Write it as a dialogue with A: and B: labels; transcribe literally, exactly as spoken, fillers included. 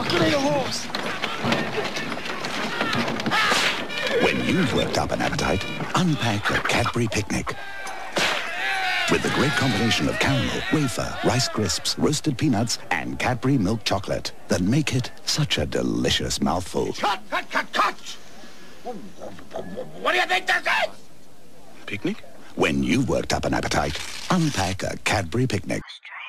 A: Oh, good eat a horse.
B: When you've worked up an appetite, unpack a Cadbury picnic. With the great combination of caramel, wafer, Rice Crisps, roasted peanuts, and Cadbury milk chocolate that make it such a delicious mouthful.
C: Cut, cut, cut, cut! What do you think this is?
B: Picnic? When you've worked up an appetite, unpack a Cadbury picnic.